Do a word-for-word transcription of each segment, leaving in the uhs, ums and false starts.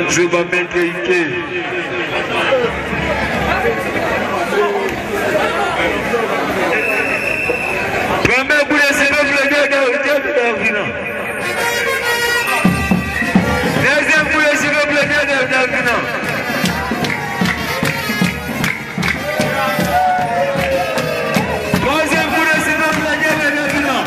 je vais mettre Ike. Premier boulet, c'est le blé de Davina. Deuxième boulet, c'est le blé de Davina. Troisième boulet, c'est le blé de Davina.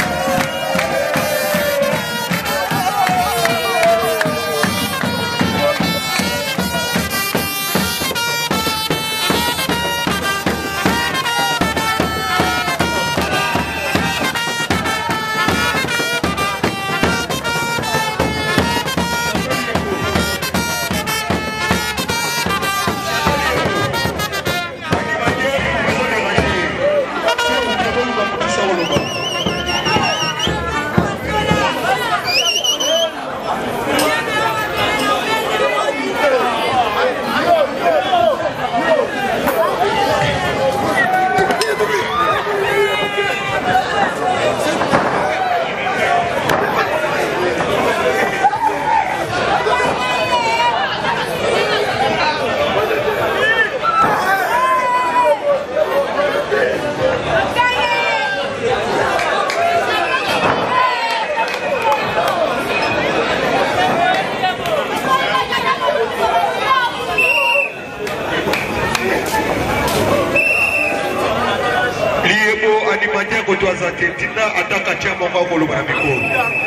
Tina ataka chama kwa kuluba na mikono.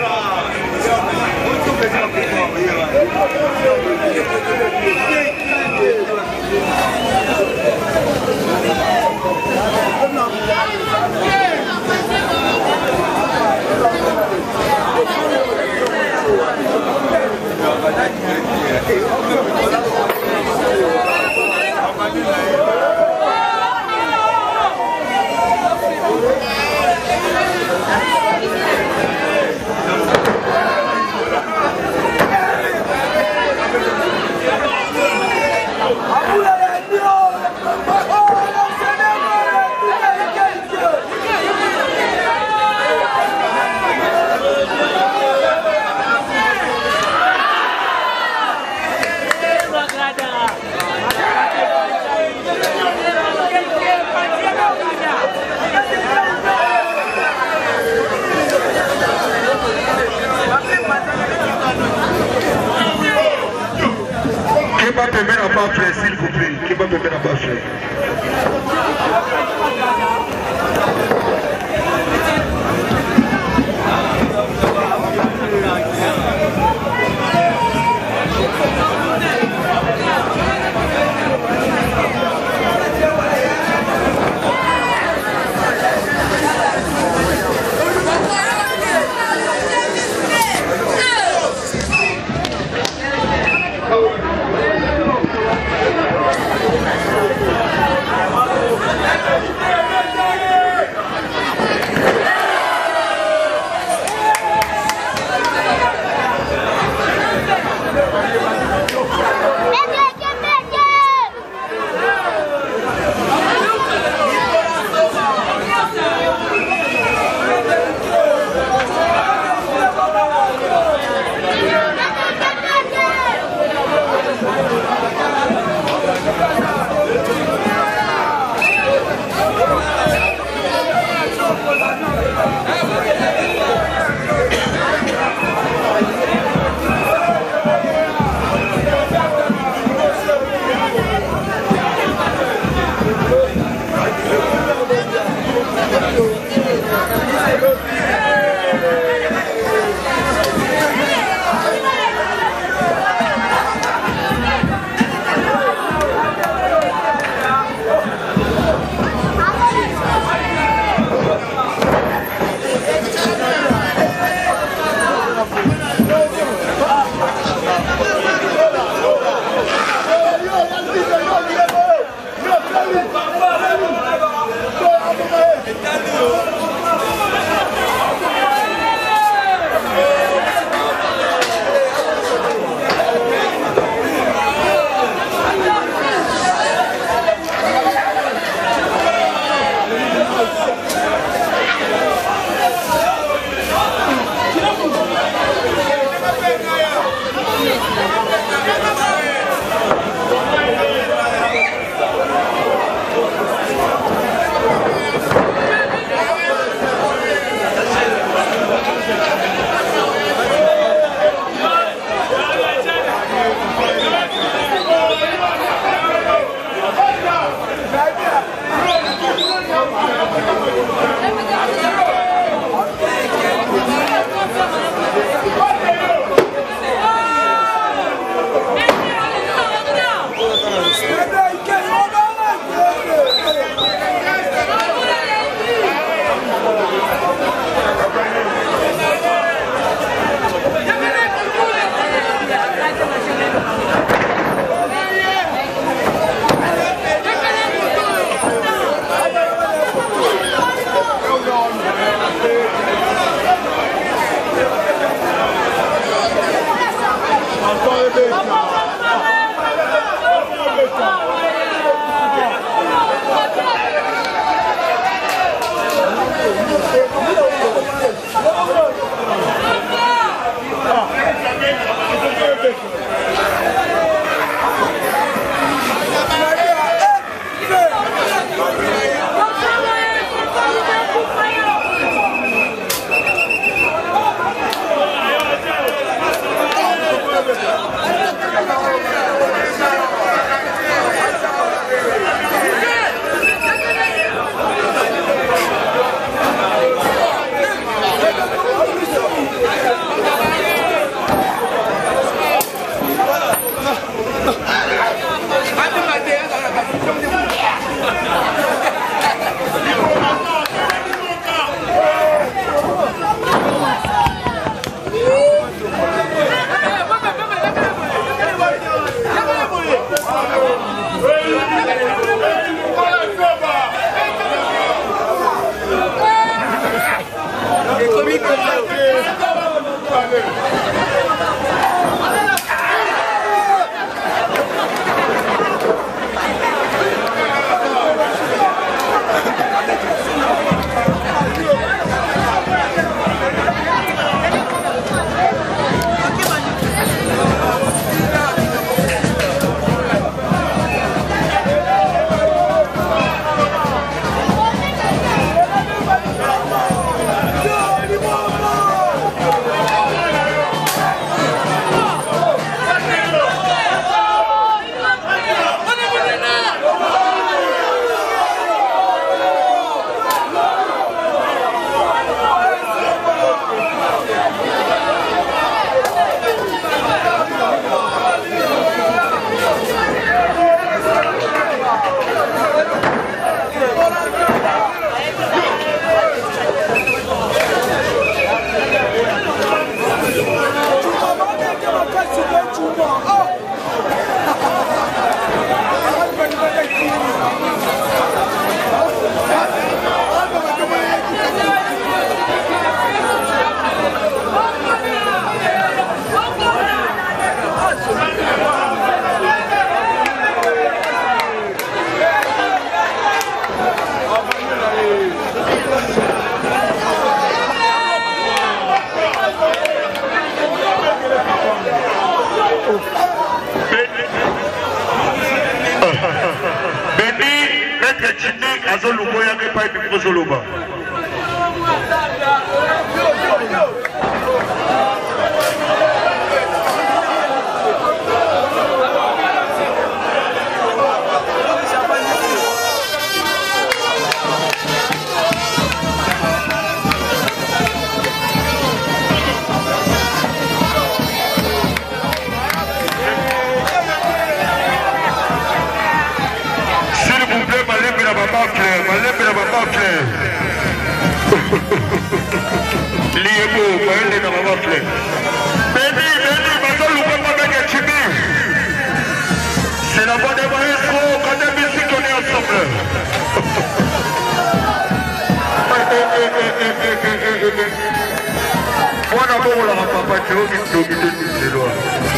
Qui va te mettre en bas, frère, s'il vous plaît? Qui va te mettre en bas, frère? Yo, Toloba. Malembe na baba Claire. Liebo, maende na baba Claire. Béni, béni, bazo loupa pas avec Chibi. C'est la bonne maestro, quand les musiques on est ensemble. Moi d'abord on l'a papa, tu vois qu'il faut quitter les lois.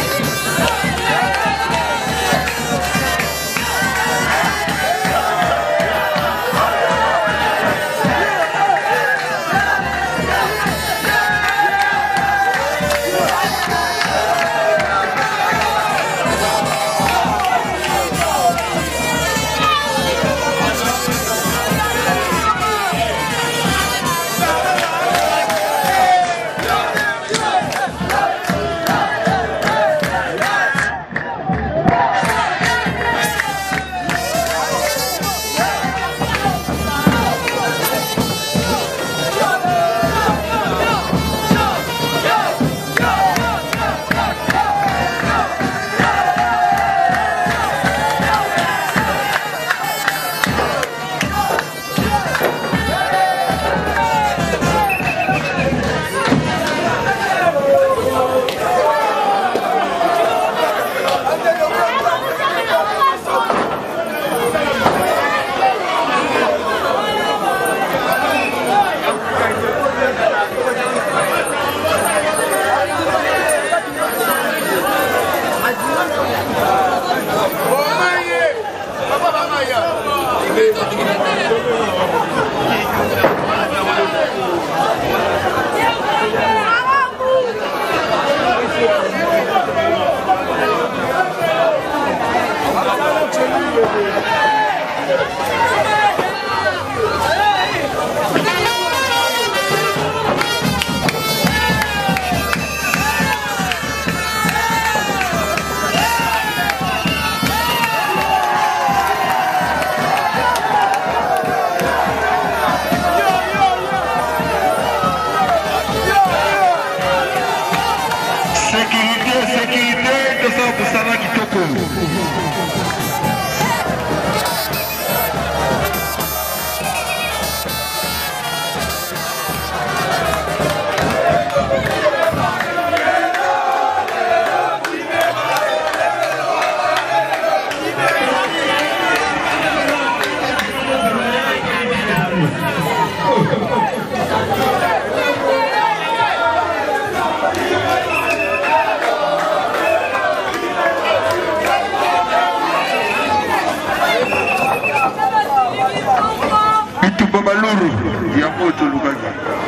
Babaluru ya moto lugaga.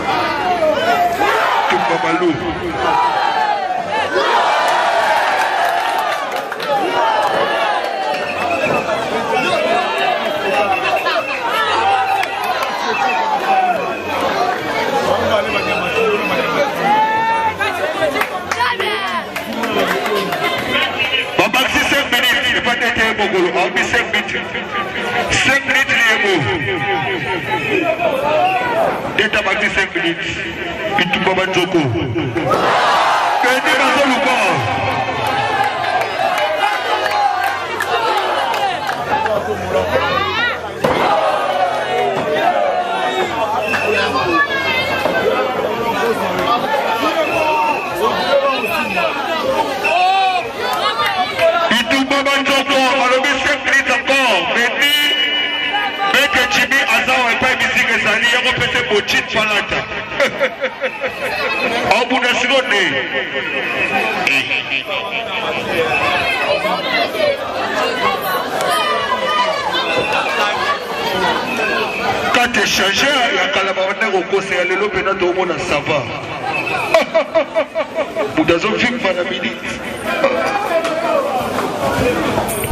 Babaluru. Baba si cinq minutes, il pas d'être Bogolo, on dit cinq minutes. cinq minutes Deta bakti cinq minutes. Itu Baba Joko. Kende bazo lupa. Itu Baba Joko, alors cinq minutes encore. Meni, meke Chibi Azawa et pas musique ezali yako pete bochit palata. Au bout d'un seconde. Quand tu changes, il y a Kalabana au conseil, le lopena de Omona Sava. Vous avez un film, madame.